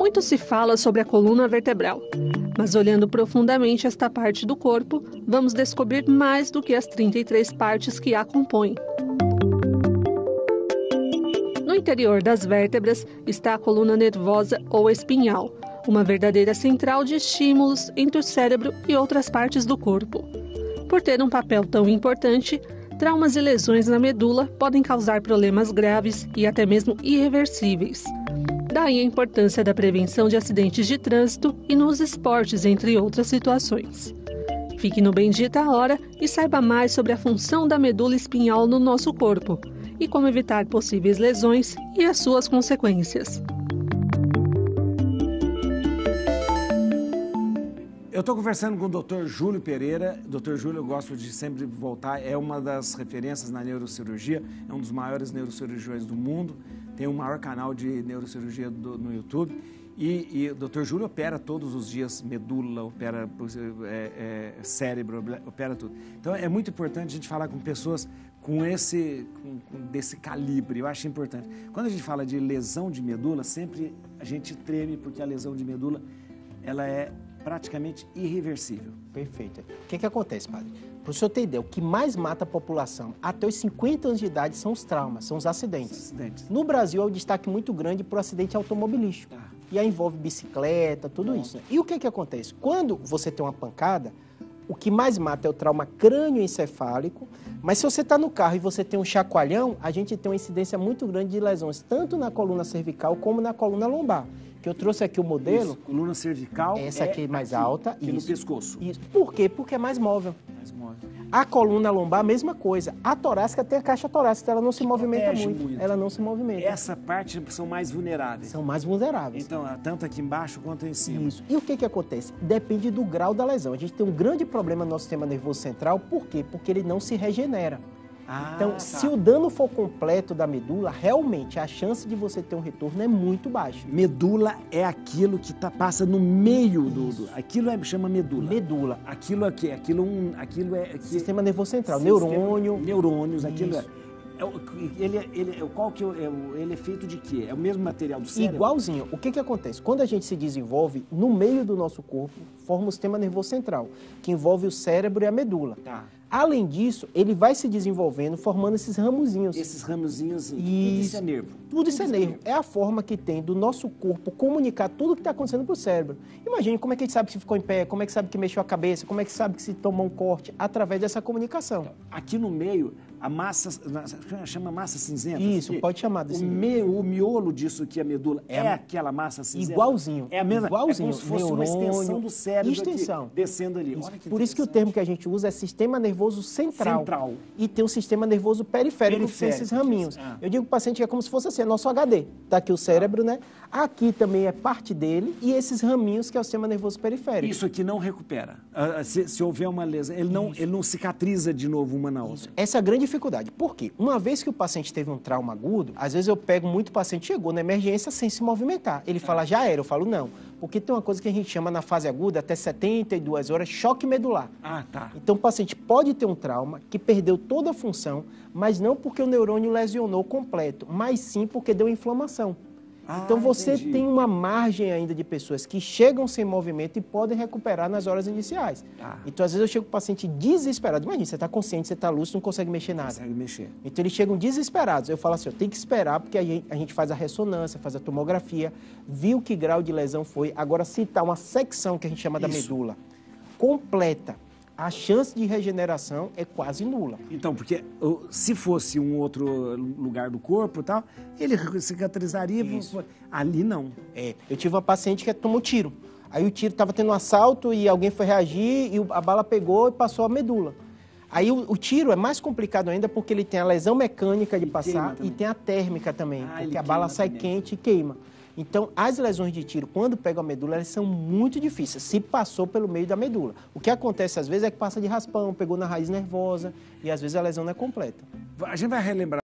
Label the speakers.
Speaker 1: Muito se fala sobre a coluna vertebral, mas olhando profundamente esta parte do corpo, vamos descobrir mais do que as 33 partes que a compõem. No interior das vértebras está a coluna nervosa ou espinhal, uma verdadeira central de estímulos entre o cérebro e outras partes do corpo. Por ter um papel tão importante, traumas e lesões na medula podem causar problemas graves e até mesmo irreversíveis. Daí a importância da prevenção de acidentes de trânsito e nos esportes, entre outras situações. Fique no Bendita Hora e saiba mais sobre a função da medula espinhal no nosso corpo e como evitar possíveis lesões e as suas consequências.
Speaker 2: Eu estou conversando com o Dr. Júlio Pereira. Dr. Júlio, eu gosto de sempre voltar, é uma das referências na neurocirurgia, é um dos maiores neurocirurgiões do mundo, tem o maior canal de neurocirurgia no YouTube. E o Dr. Júlio opera todos os dias medula, opera cérebro, opera tudo. Então é muito importante a gente falar com pessoas desse calibre, eu acho importante. Quando a gente fala de lesão de medula, sempre a gente treme porque a lesão de medula ela é praticamente irreversível.
Speaker 3: Perfeito. O que acontece, padre? Para o senhor ter ideia, o que mais mata a população até os 50 anos de idade são os traumas, são os acidentes. No Brasil é um destaque muito grande para o acidente automobilístico. E aí envolve bicicleta, tudo isso. Né? E o que acontece? Quando você tem uma pancada, o que mais mata é o trauma crânioencefálico, mas se você está no carro e você tem um chacoalhão, a gente tem uma incidência muito grande de lesões, tanto na coluna cervical como na coluna lombar. Que eu trouxe aqui o modelo.
Speaker 2: Isso, coluna cervical.
Speaker 3: Essa aqui é mais alta.
Speaker 2: Aqui no pescoço.
Speaker 3: Isso. Por quê? Porque é mais móvel.
Speaker 2: Mais móvel.
Speaker 3: A coluna lombar, a mesma coisa. A torácica tem a caixa torácica, ela não se movimenta muito. Ela não se movimenta.
Speaker 2: Essa parte são mais vulneráveis.
Speaker 3: São mais vulneráveis.
Speaker 2: Então, tanto aqui embaixo quanto em cima.
Speaker 3: Isso. E o que acontece? Depende do grau da lesão. A gente tem um grande problema no nosso sistema nervoso central. Por quê? Porque ele não se regenera. Então, se o dano for completo da medula, realmente a chance de você ter um retorno é muito baixa.
Speaker 2: Medula é aquilo que passa no meio aquilo chama medula.
Speaker 3: Medula.
Speaker 2: Aquilo aqui, aquilo é
Speaker 3: sistema nervoso central, neurônio.
Speaker 2: Neurônios, aquilo é. Ele é feito de quê? É o mesmo material do cérebro?
Speaker 3: Igualzinho. O que acontece? Quando a gente se desenvolve, no meio do nosso corpo, forma o sistema nervoso central, que envolve o cérebro e a medula.
Speaker 2: Tá.
Speaker 3: Além disso, ele vai se desenvolvendo, formando esses ramozinhos.
Speaker 2: Esses ramozinhos, tudo isso é nervo.
Speaker 3: Tudo isso é nervo. É a forma que tem do nosso corpo comunicar tudo o que está acontecendo para o cérebro. Imagine como é que a gente sabe que ficou em pé, como é que sabe que mexeu a cabeça, como é que sabe que se tomou um corte, através dessa comunicação.
Speaker 2: Aqui no meio, a massa, chama massa cinzenta?
Speaker 3: Isso, pode chamar desse
Speaker 2: o miolo disso aqui, a medula, é aquela massa cinzenta?
Speaker 3: Igualzinho.
Speaker 2: É a mesma,
Speaker 3: igualzinho.
Speaker 2: É como se fosse uma extensão do cérebro
Speaker 3: extensão.
Speaker 2: Aqui, descendo ali.
Speaker 3: Olha que por isso que o termo que a gente usa é sistema nervoso central. E tem o sistema nervoso periférico, que são esses raminhos. Eu digo para o paciente que é como se fosse assim, é nosso HD. Está aqui o cérebro, né? Aqui também é parte dele e esses raminhos que é o sistema nervoso periférico.
Speaker 2: Isso aqui não recupera. Se houver uma lesão, ele não cicatriza de novo uma na outra.
Speaker 3: Isso. Essa é a grande dificuldade. Por quê? Uma vez que o paciente teve um trauma agudo, às vezes eu pego muito paciente, chegou na emergência sem se movimentar. Ele fala, já era. Eu falo, não. Porque tem uma coisa que a gente chama na fase aguda, até 72 horas, choque medular. Então o paciente pode ter um trauma que perdeu toda a função, mas não porque o neurônio lesionou completo, mas sim porque deu inflamação. Então você tem uma margem ainda de pessoas que chegam sem movimento e podem recuperar nas horas iniciais. Então às vezes eu chego com o paciente desesperado. Imagina, você está consciente, você está lúcido, não consegue mexer nada.
Speaker 2: Consegue mexer.
Speaker 3: Então eles chegam desesperados. Eu falo assim, tem que esperar porque a gente faz a ressonância, faz a tomografia, viu que grau de lesão foi. Agora se está uma secção que a gente chama da medula completa, a chance de regeneração é quase nula.
Speaker 2: Então, porque se fosse um outro lugar do corpo e tal, ele cicatrizaria. Ali não.
Speaker 3: Eu tive uma paciente que tomou tiro. Aí o tiro estava tendo um assalto e alguém foi reagir e a bala pegou e passou a medula. Aí o tiro é mais complicado ainda porque ele tem a lesão mecânica de passar e tem a térmica também, porque a bala sai quente e queima. Então, as lesões de tiro, quando pegam a medula, elas são muito difíceis, se passou pelo meio da medula. O que acontece, às vezes, é que passa de raspão, pegou na raiz nervosa, e às vezes a lesão não é completa.
Speaker 2: A gente vai relembrar